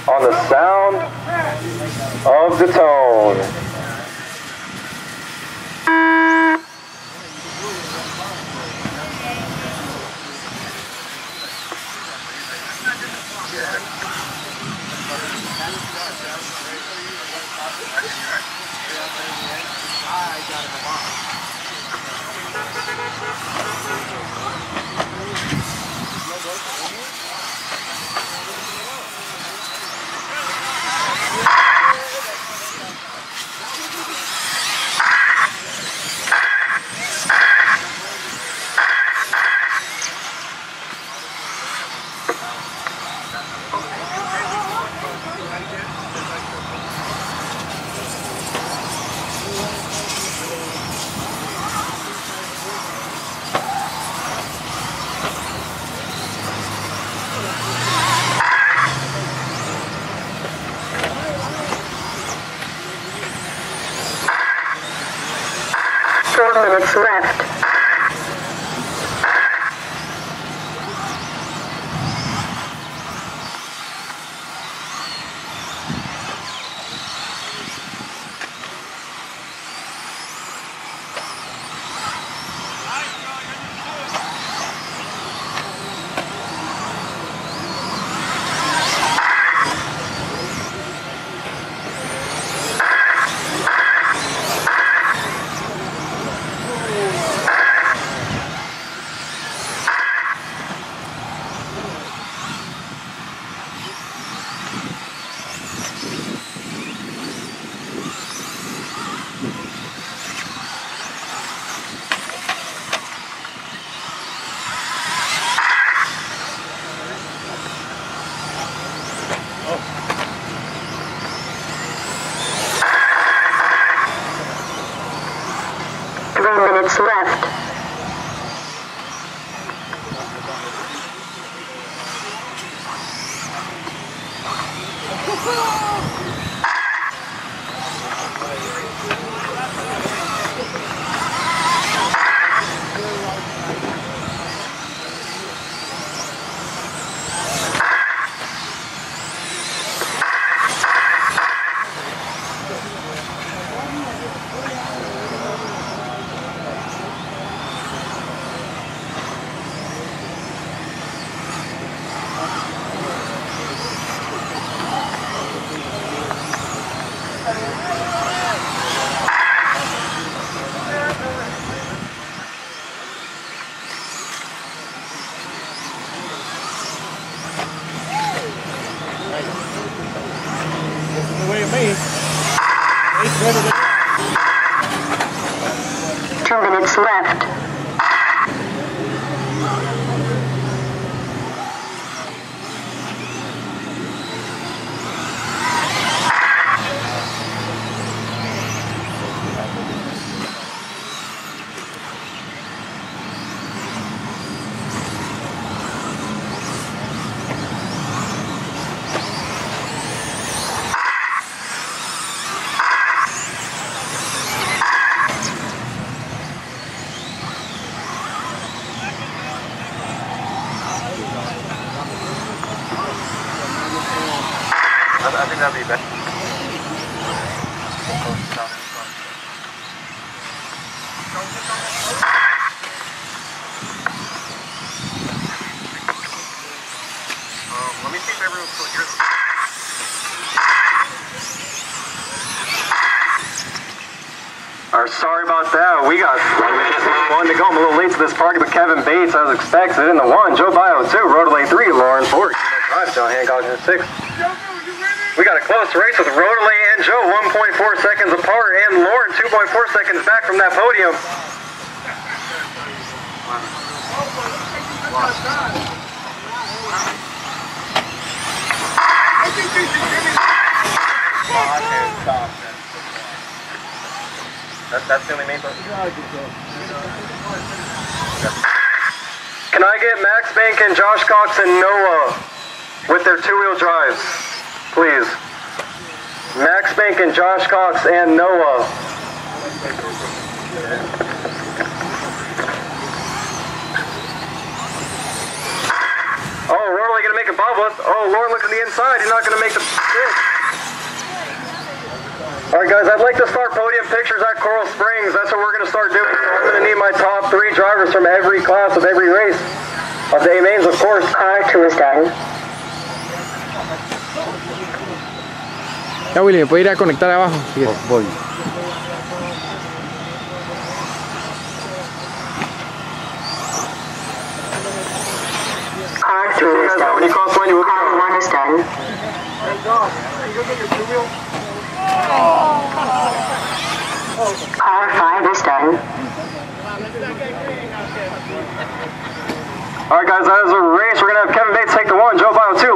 on the sound of the tone. Minutes left. Minutes left. The way of me. 2 minutes left. I think that'd be better. Let me see if everyone's still here. Sorry about that. We got 1 minute one to go. I'm a little late to this party, but Kevin Bates, as expected, in the 1. Joe Bio 2. Rodelay 3. Lauren 4. 5. John Hancock in 6. We got a close race with Rodelay and Joe 1.4 seconds apart, and Lauren 2.4 seconds back from that podium. That's the only main thing. Can I get Max Bank and Josh Cox and Noah with their 2-wheel drives, please? Max Bank and Josh Cox and Noah. Oh, we're only going to going to make a bubble. Oh, Lauren, look on the inside. He's not going to make the six. All right, guys, I'd like to start podium pictures at Coral Springs. That's what we're going to start doing. So I'm going to need my top 3 drivers from every class of every race. Of the A-mains, of course. Car 2 is done. Ya, Willy, ¿me puede ir a conectar abajo? Voy. Car 3 is done. Car 1 is done. Car 5 is done. All right, guys, that is a race. We're going to have Kevin Bates take the 1, Joe Bio 2,